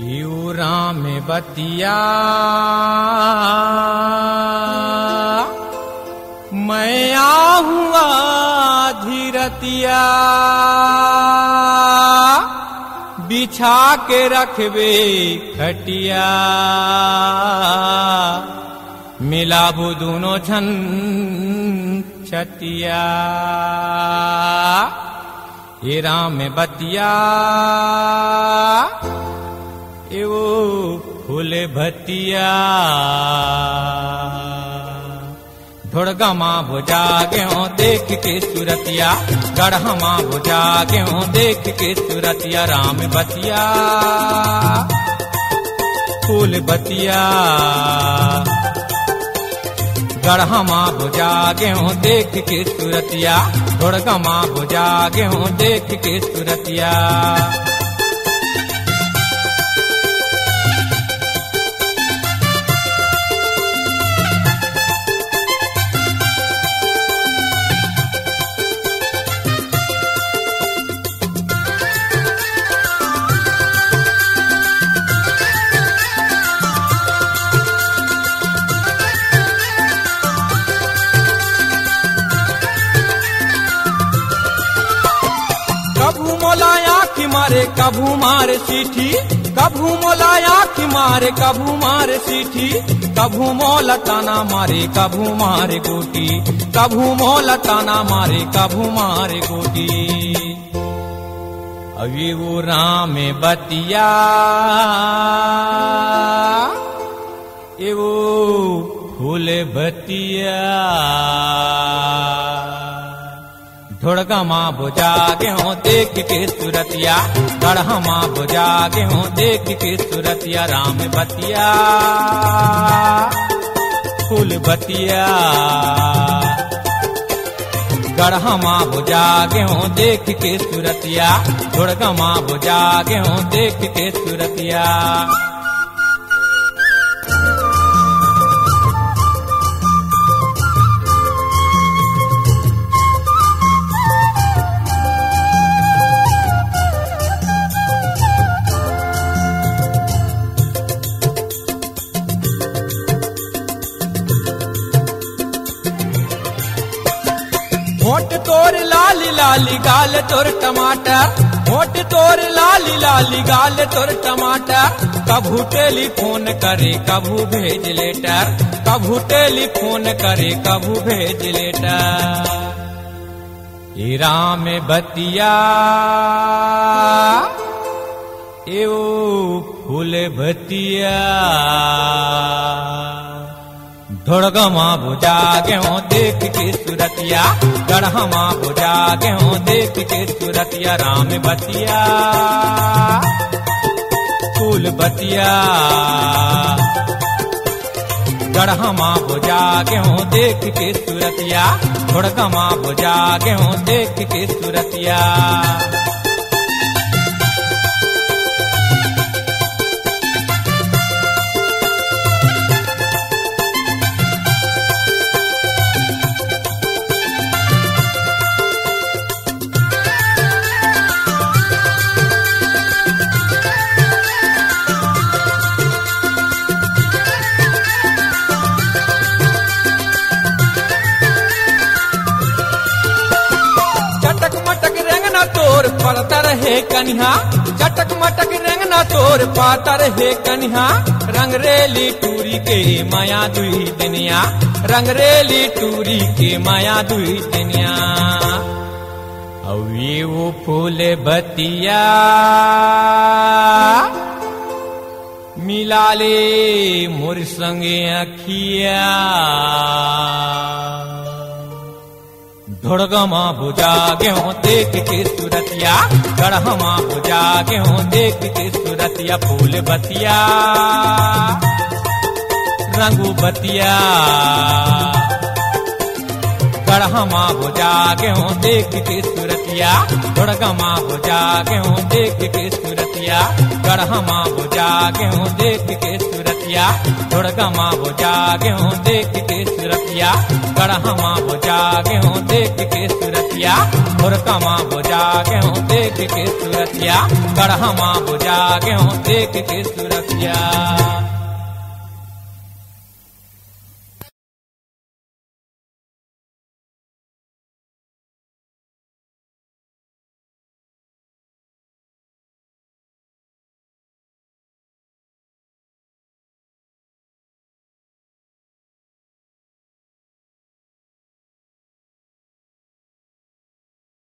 You Ram बतिया मैं आऊँगा धीरतिया बिछा के रखबे खटिया मिलाबू दोनों झन छतिया ये राम बतिया एवो फूल भतिया धुड़गमा भुजा गेहूँ देख के सूरतिया गढ़मा भुजा गेहूँ देख के सूरतिया राम बतिया फूल बतिया गढ़मा भुजा गेहूँ देख के सूरतिया धुड़गमा भुजा गेहूँ देख के सूरतिया कभू मोलाया की मारे कभू मारे सीठी कभू मोलाया की मारे कभू मारे सीठी कभू मोला ताना मारे कभू मारे गोटी कभू मोला ताना मारे कभू मारे गोटी अभी वो राम बतिया एवो फूल बतिया धुड़गमा भुजा गेहूँ देख के सूरतिया गढ़मा भुजा गेहूँ देख के सूरतिया राम बतिया फूल बतिया गढ़मा भुजा गेहूँ देख के सूरतिया धुड़गमा भुजा गेहूँ देख के सूरतिया होठ तोर लाली लाली गाल तोर टमाटर होठ तोर लाली लाली गाल तोर टमाटर कभू टेलीफोन करे कभू भेज लेटर कभू टेलीफोन करे कभू भेज लेटर ये राम बतिया एओ फूल बतिया धुड़गमा भुजा गेहूँ देख के सूरतिया गढ़मा भुजा गेहूँ देख के सूरतिया राम बतिया फूल बतिया गढ़मा भुजा गेहूँ देख के सूरतिया धुड़गमा भुजा गेहूँ देख के सूरतिया तोर पातर है कन्हा चटक मटक रंगना तोर पातर है कन्हा रंगरेली टूरी के माया दुई दुनिया रंगरेली टूरी के माया दुई दुनिया अवी वो फूल बतिया मिला ले मोर संगे अखिया धुड़गमा भुजा गेहूँ देख के सूरतिया गढ़मा भुजा गेहूँ देख के सूरतिया फूल बतिया रंगू बतिया गढ़मा भुजा गेहूँ देख के सूरतिया धुड़गमा भुजा गेहूँ देख के सूरतिया सूरतिया गढ़मा बुझा गेहूँ देख के सूरतिया गुड़गमा बुझा गेहूँ देख के सूरतिया गढ़मा बुझा गेहूँ देख के सूरतिया गुड़गमा बुझा गेहूँ देख के सूरतिया गढ़मा बुझा गेहूँ देख के सूरतिया।